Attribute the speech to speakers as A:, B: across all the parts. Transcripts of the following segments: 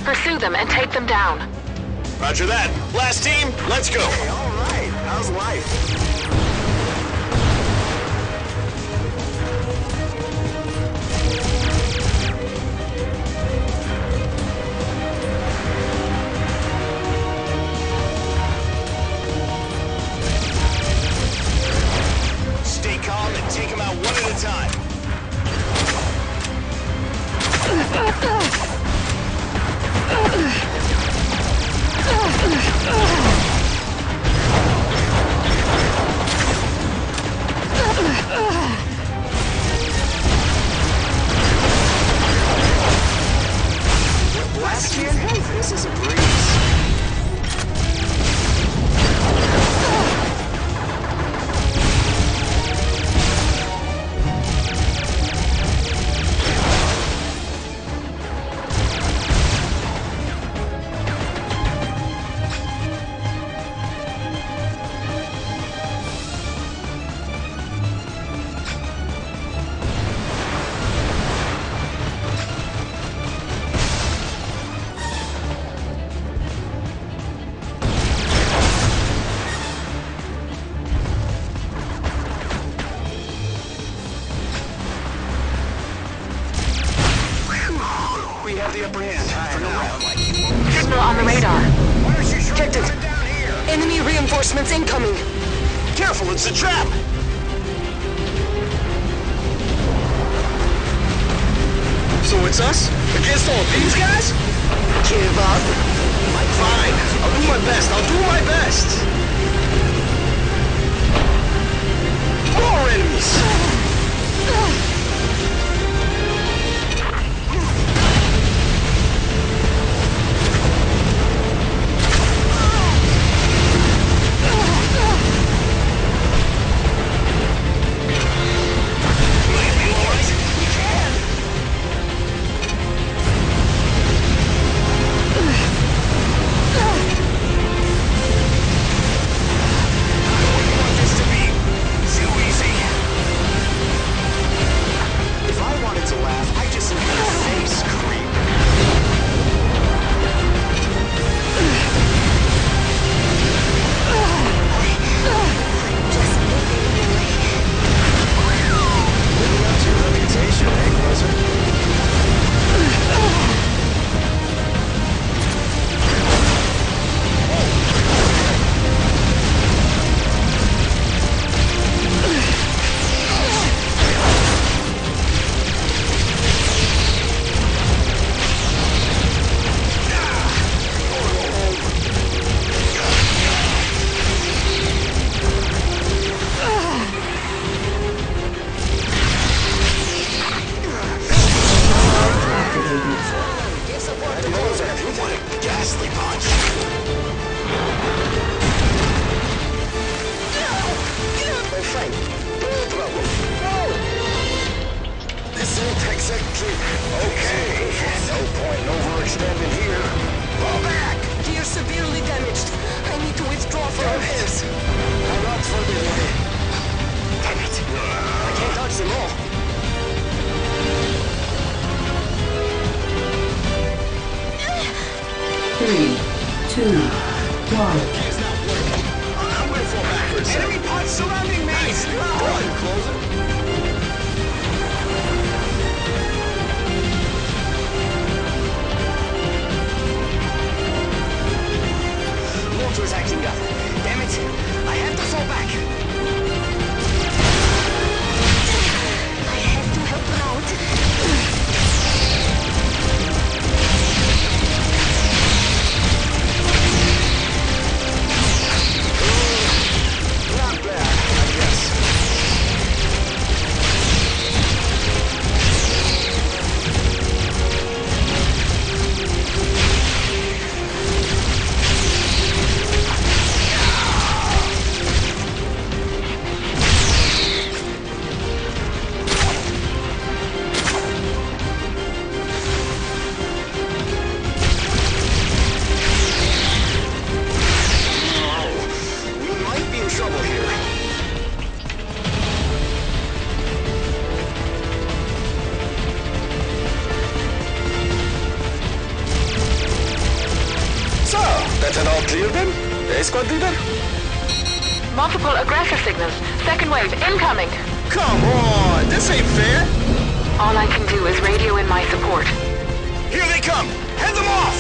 A: Pursue them and take them down.
B: Roger that. Last team, let's go.
C: Hey, all right. How's life?
B: Stay calm and take them out one at a time.
C: Last kid? This is a breeze. We have the upper hand for now.
A: Signal on the radar.
C: Why don't you shoot
D: Detected.
C: it down here?
D: Enemy reinforcements incoming.
B: Careful, it's a trap!
C: So it's us against all these guys?
D: Give up.
C: Fine. I'll do my best. I'll do my best. More enemies. Okay, no point in overextending here. Fall back!
D: Gear severely damaged. I need to withdraw from this.
C: I'm not further away.
D: Damn it. I can't dodge them all.
E: Three, two, one.
C: It's not working. I'm gonna fall back for a second. Enemy pods surrounding me! Nice. Go ahead, close it.
D: Motor's acting up. Damn it. I have to fall back. I have to help out.
C: Not bad, I guess. That an all clear then? Squad leader?
A: Multiple aggressor signals. Second wave incoming.
C: Come on, this ain't fair.
A: All I can do is radio in my support.
B: Here they come! Head them off!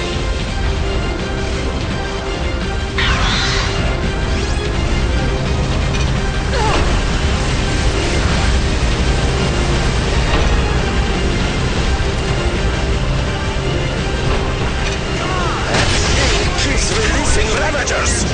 C: Keeps releasing ravagers.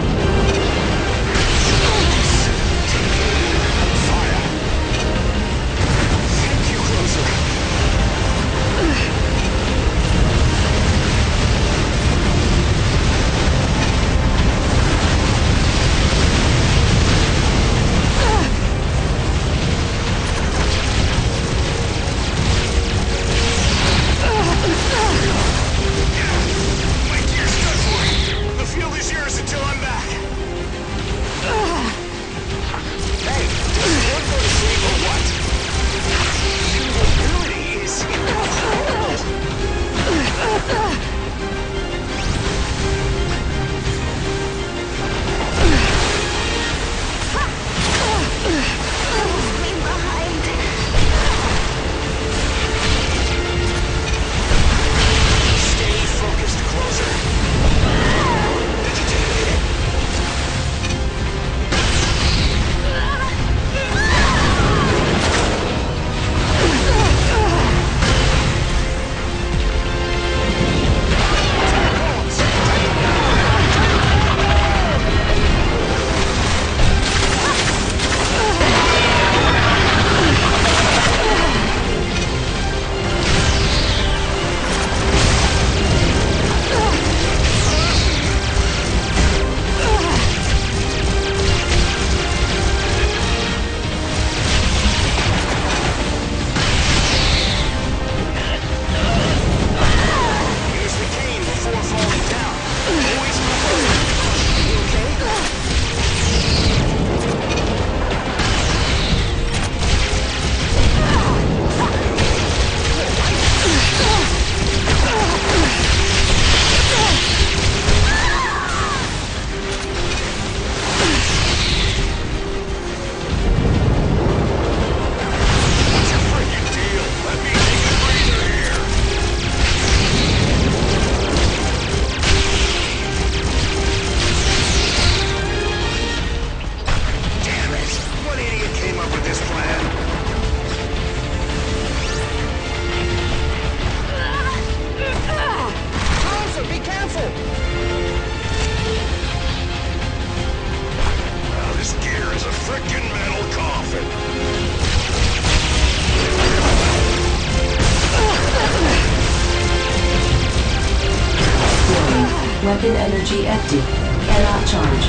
E: Weapon energy empty. Cannot charge.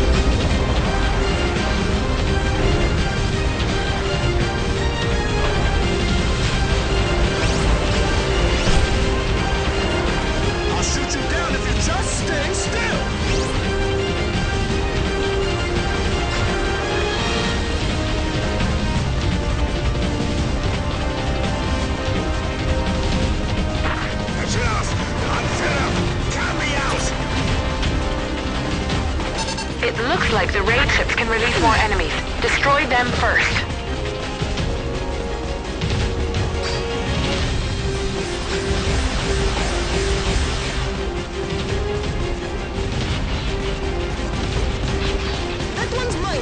C: I'll shoot you down if you just stay still. That's enough. I'm fed up. Count me out.
A: It looks like the raid ships can release more enemies. Destroy them first.
D: That one's mine.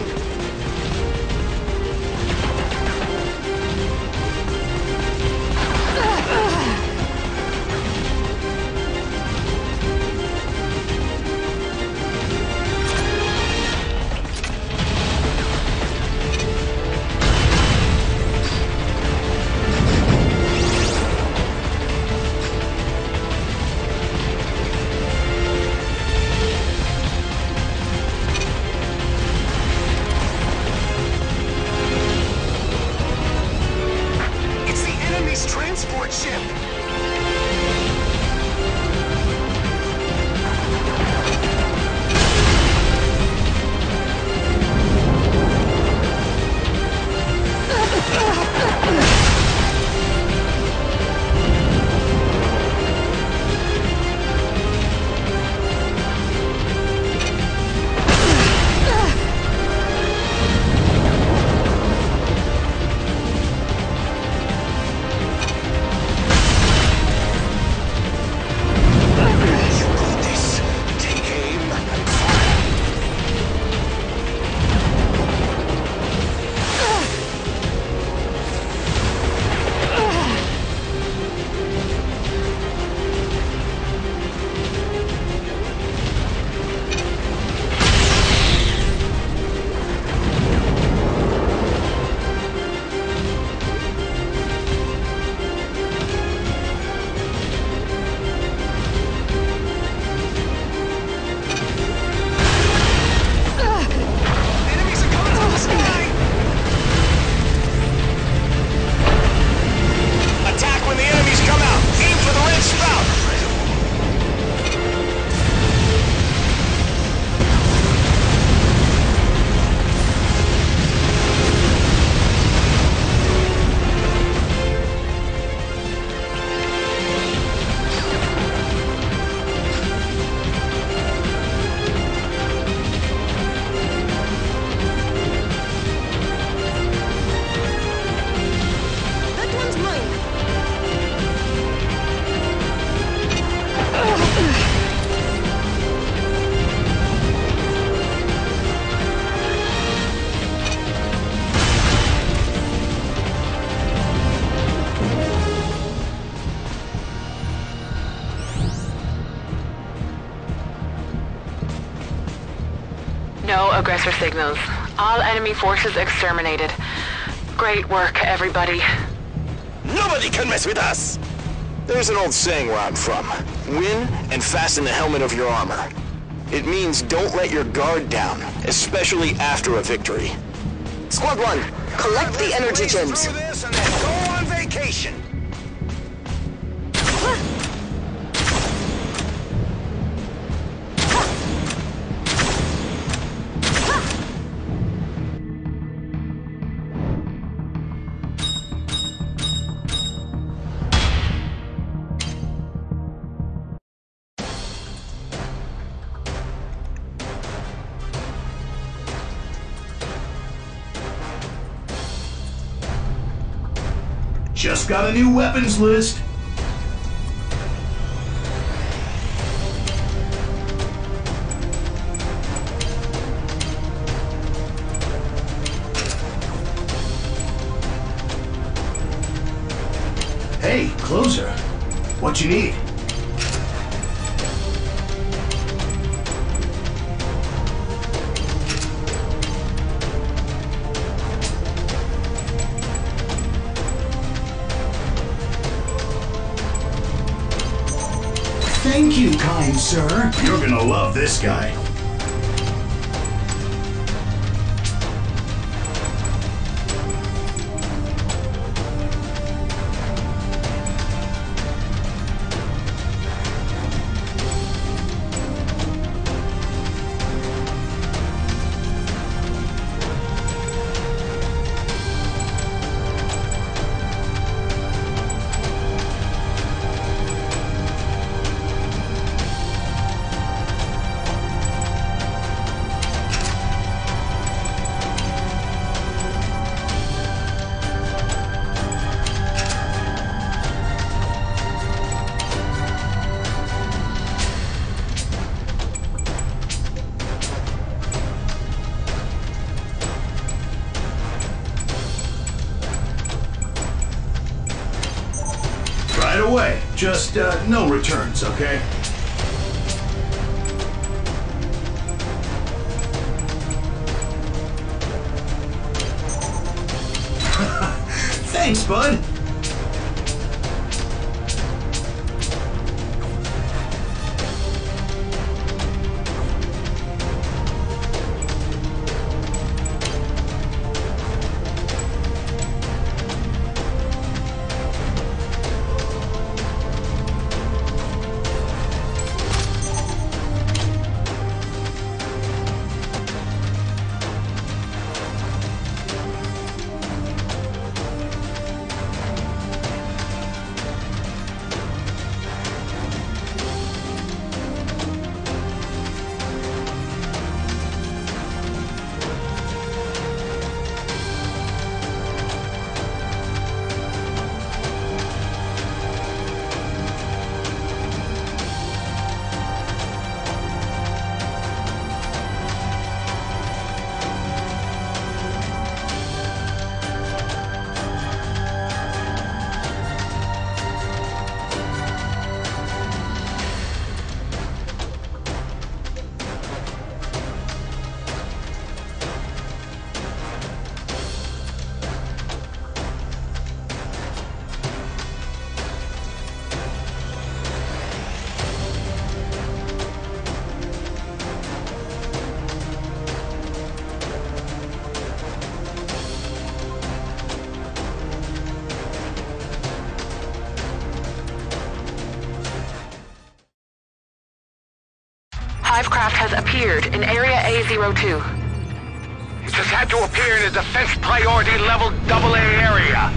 A: No aggressor signals. All enemy forces exterminated. Great work, everybody.
B: Nobody can mess with us! There's an old saying where I'm from. Win and fasten the helmet of your armor. It means don't let your guard down, especially after a victory.
D: Squad 1, collect the energy
C: Blaze
D: gems.
C: through this and then go on vacation.
F: Just got a new weapons list. Hey, closer. What you need? Thank you, kind sir. You're gonna love this guy. Right away. Just, no returns, okay? Thanks, bud.
A: Hivecraft has appeared in Area A02.
B: It just had to appear in a defense priority level AA area.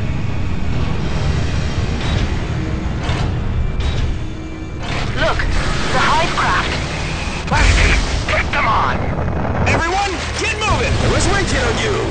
A: Look, the Hivecraft.
B: Lasky, take them on! Everyone, get moving! I was waiting on you!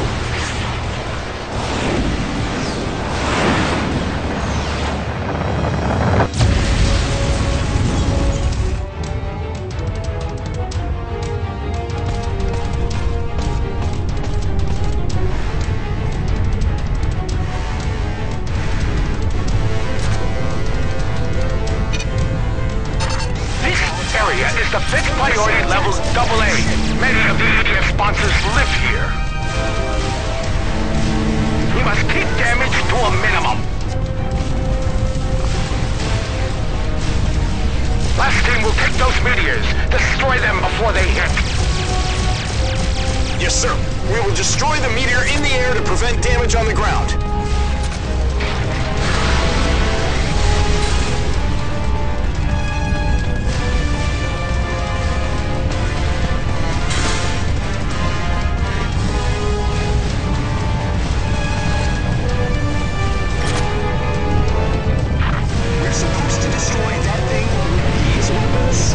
B: Area is
C: to fixed priority level AA. Many of the EDF sponsors live here. We must keep damage to a minimum. Last team will take those meteors. Destroy them before they hit.
B: Yes, sir. We will destroy the meteor in the air to prevent damage on the ground.
D: We're supposed to destroy that thing with these weapons?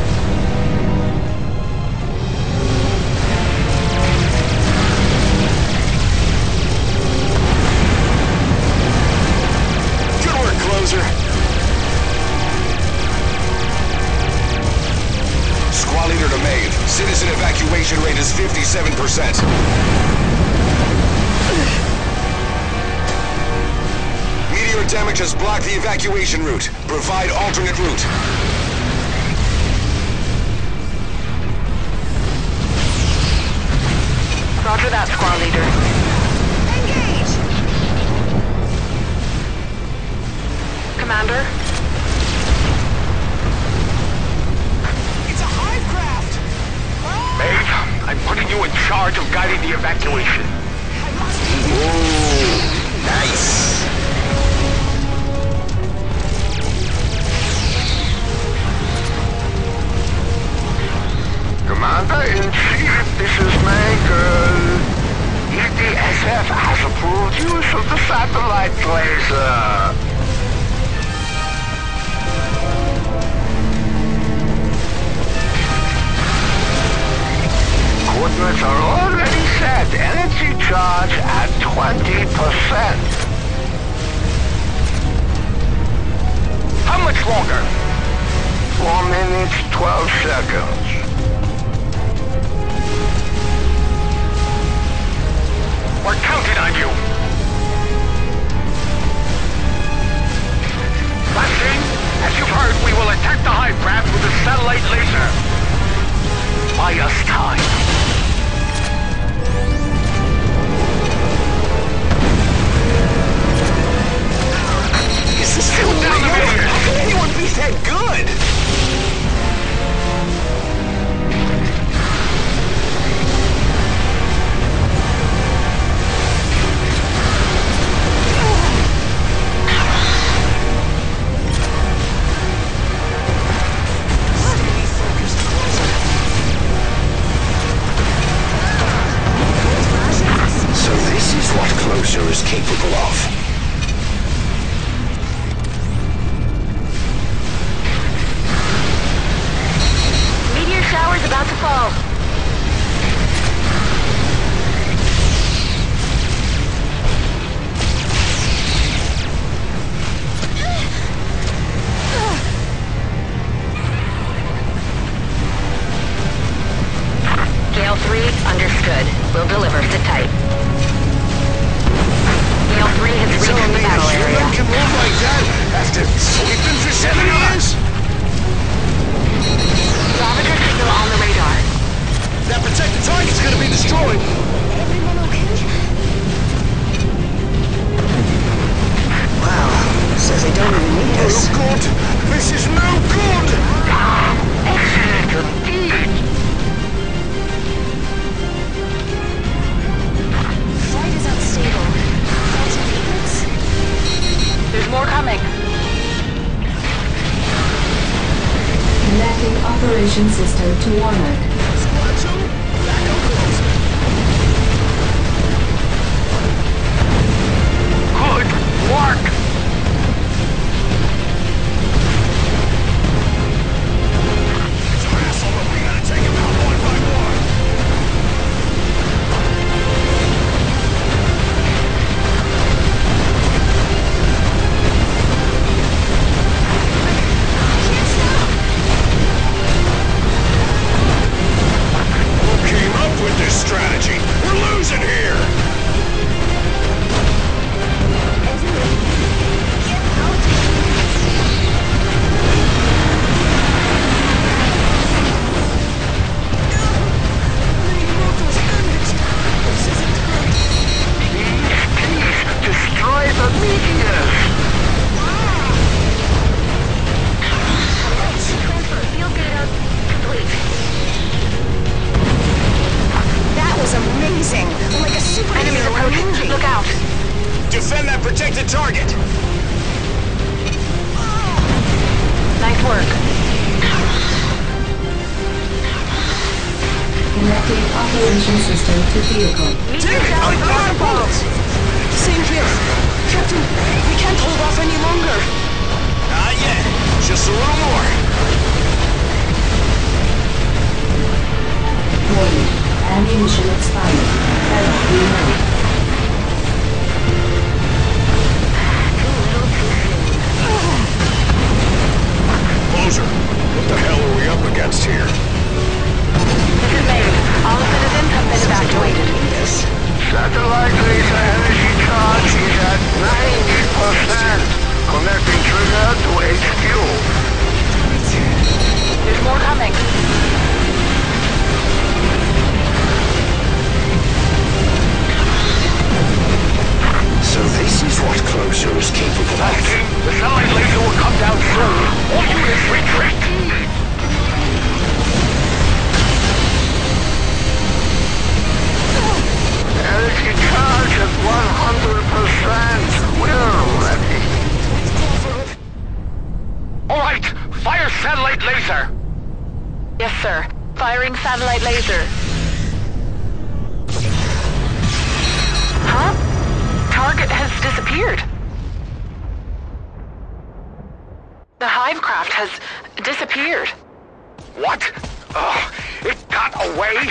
B: Good work, closer.
C: Squad leader to Maeve. Citizen evacuation rate is 57%. Meteor damage has blocked the evacuation route. Provide alternate route.
A: Roger that, squad leader.
G: Engage!
A: Commander?
D: It's a hive craft!
C: Maeve, I'm putting you in charge of guiding the evacuation.
B: Ooh, nice.
C: Commander-in-Chief, this is Mankel. EDSF has approved use of the satellite laser. Coordinates are already set. Energy charge at 20%. How much longer? 4 minutes, 12 seconds. We're counting on you. Last thing, as you've heard, we will attack the hive craft with a satellite laser. Buy us time.
D: Is this still down the road? How can anyone be that good? Stay focused, closer.
B: So this is what Closer is capable of.
A: Meteor shower's about to fall. Gale 3, understood. We'll deliver. Sit tight. Gale 3 has reached the battle area.
C: Can move like that after sleeping for 7 years?
A: Barometer signal on the radar.
C: That protected target's gonna be destroyed.
G: Everyone okay?
D: Wow, says they don't even need us.
C: No good. This is no good.
A: Excellent indeed.
G: Flight is unstable. Faulty maintenance?
A: There's more coming.
E: Connecting operation system to Warner.
D: Squad 2, back up closer.
C: Good work. It's our asshole, but we gotta take him out one by one.
G: Can't stop!
C: Who came up with this strategy? We're losing here.
G: Everyone,
B: Protect the target!
A: Nice work.
E: Connecting operation system to vehicle.
D: Damn it! I'm out of bullets! Same here. Captain, we can't hold off any longer.
B: Not yet. Just a little more.
E: Warning. Ammunition expired. Penalty ready.
B: Closer. What the hell are we up against here?
A: This is Maine. All citizens have been evacuated.
C: Satellite laser energy charge is at 90%. Connecting trigger to HQ.
A: There's more coming.
B: So this is what Closer is capable of.
C: King, the satellite laser will come down soon. All units retreat. Energy charge at 100%. We're ready. All right, fire satellite laser.
A: Yes, sir. Firing satellite laser. Huh? Target has disappeared. The Hivecraft has disappeared.
C: What? It got away?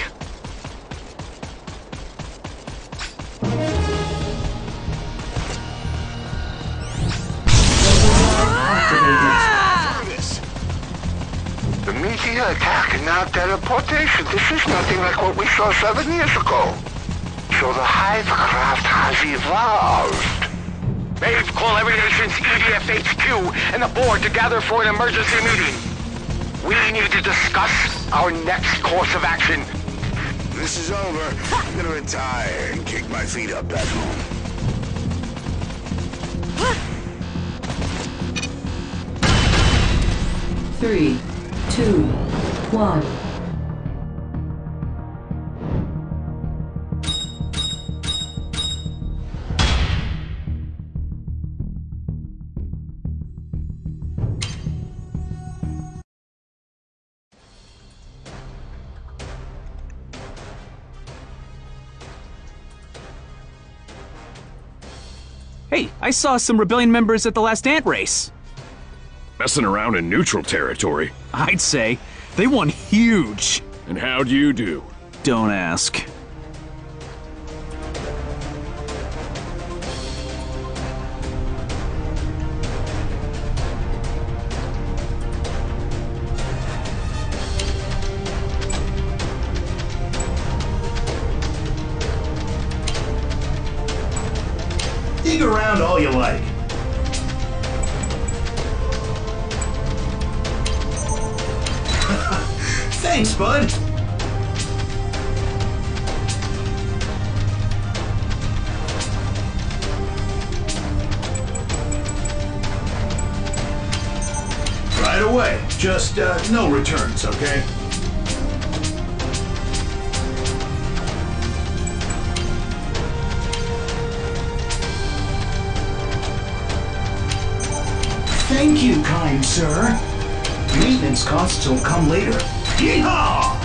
C: The meteor attack and now teleportation. This is nothing like what we saw 7 years ago. So the Hivecraft has evolved. Maeve, call every nation's EDF HQ and the board to gather for an emergency meeting. We need to discuss our next course of action.
B: This is over. I'm gonna retire and kick my feet up back home.
E: Three, two, one.
H: Hey, I saw some rebellion members at the last ant race.
I: Messing around in neutral territory.
H: I'd say. They won huge.
I: And how'd you do?
H: Don't ask.
F: Dig around all you like. Thanks, bud. Right away. Just no returns, okay? Thank you, kind sir. Maintenance costs will come later. Yeehaw!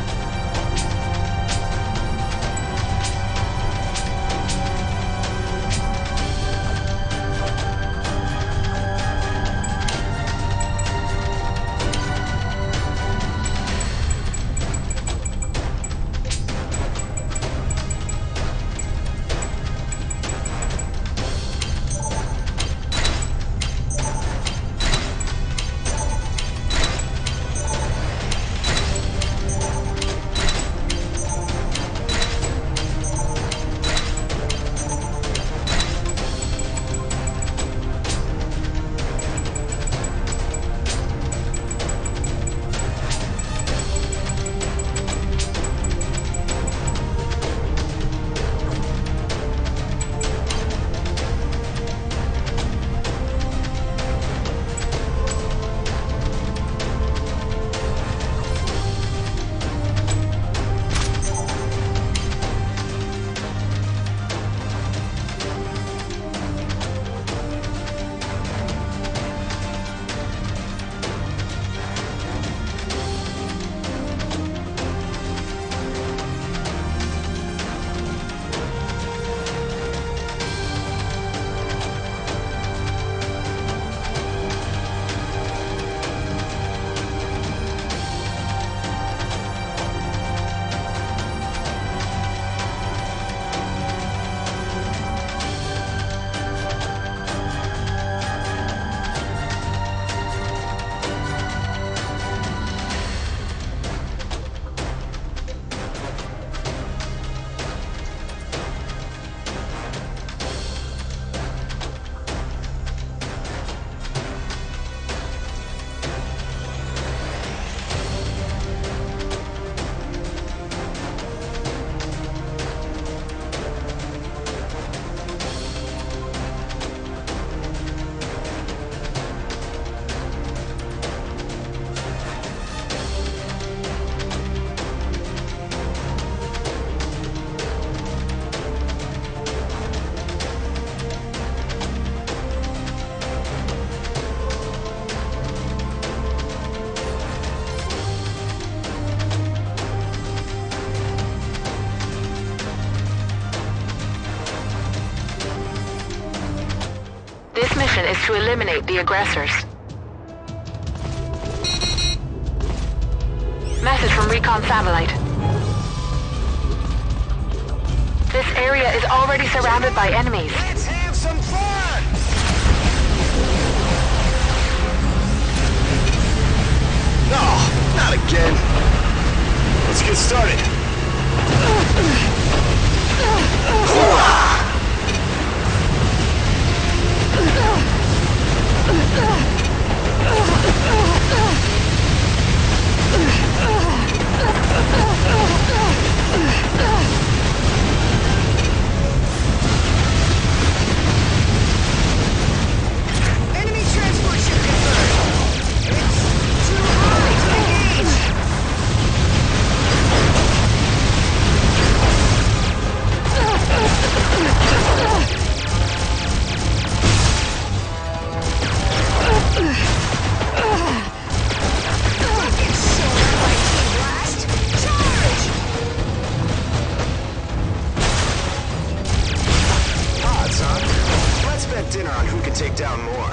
A: mission is to eliminate the aggressors. Message from Recon Satellite. This area is already surrounded by enemies.
B: Let's have some fun! No, not again. Let's get started.
D: Enemy transport ship confirmed. It's too high to engage. Fucking shit, lightning blast! Charge!
B: Odds, huh? Let's bet dinner on who can take down more.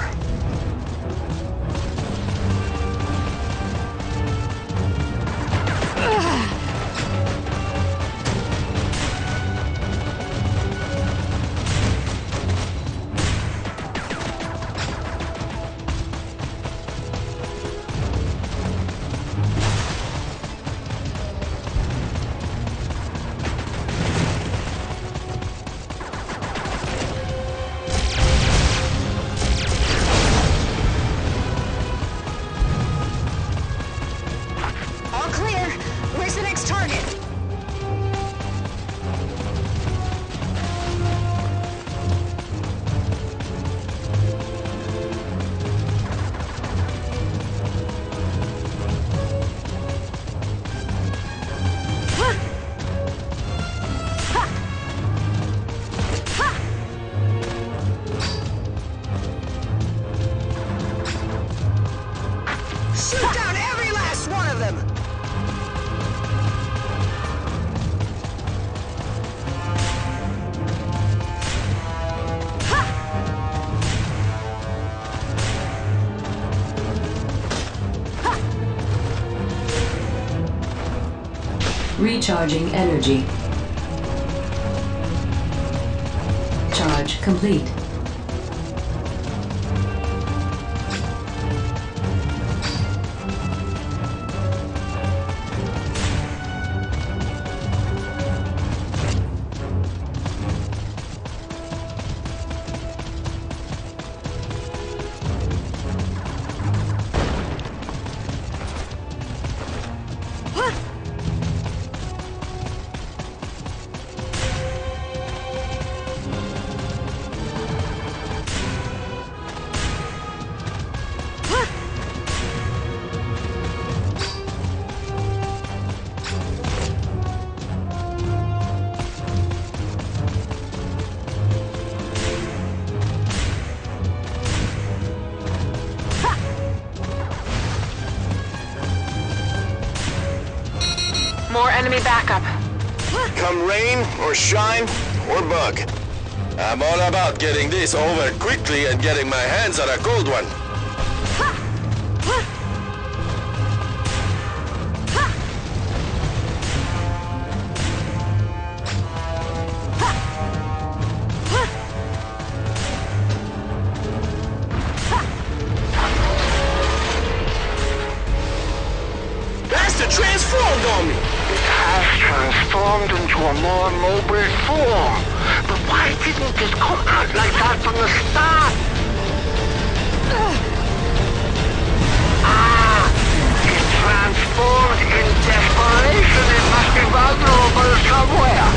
D: All clear. Where's the next target? Shoot down every last one of them!
E: Recharging energy. Charge complete.
A: More enemy backup.
B: Come rain, or shine, or bug. I'm all about getting this over quickly and getting my hands on a cold one. Bastard transformed on me!
C: It has transformed into a more mobile form. But why didn't it come out like that from the start? Ah! It transformed in desperation. It must be vulnerable somewhere.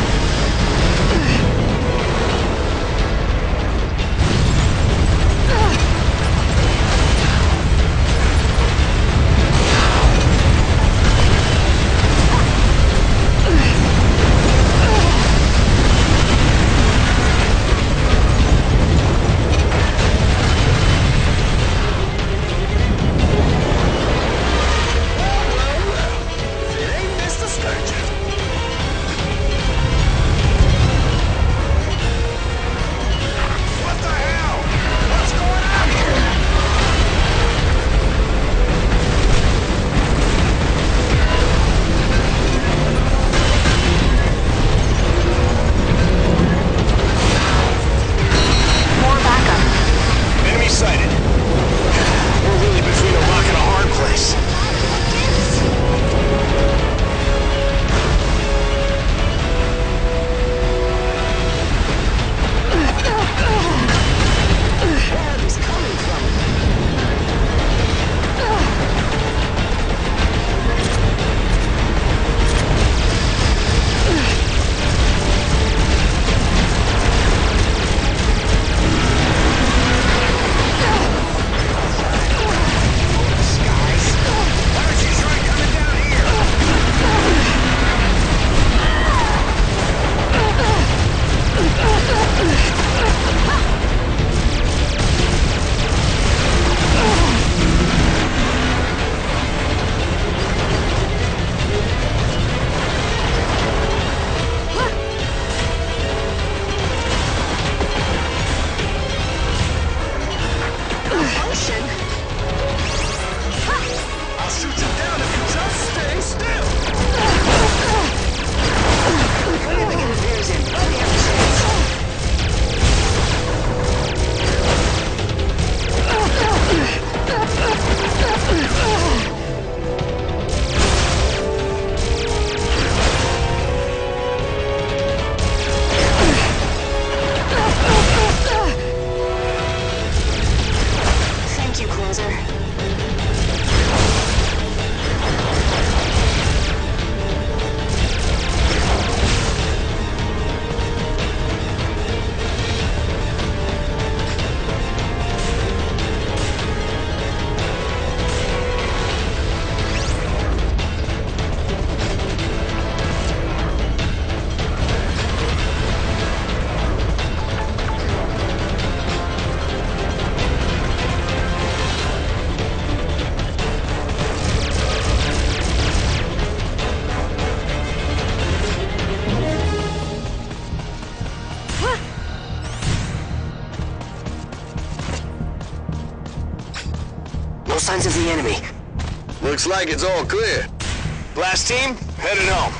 J: signs of the enemy.
B: Looks like it's all clear. Blast team, headed home.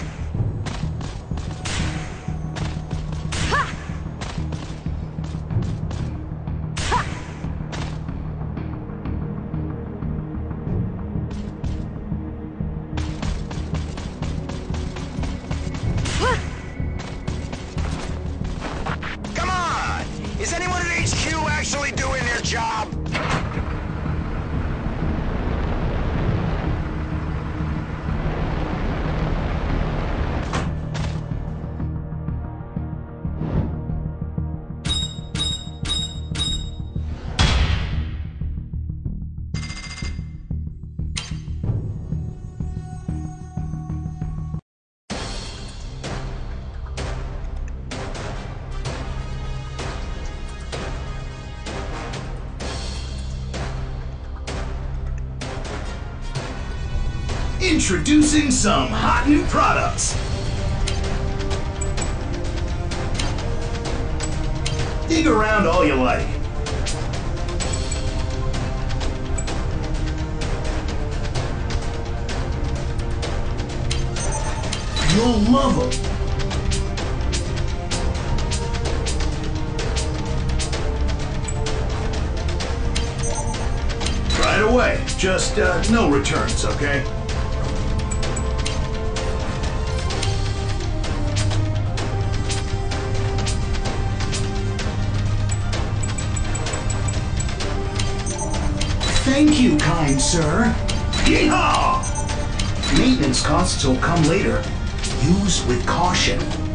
B: Come on! Is anyone at HQ actually doing their job?
F: Introducing some hot new products. Dig around all you like. You'll love them. Right away. Just no returns, okay? Thank you, kind sir. Yeehaw! Maintenance costs will come later. Use with caution.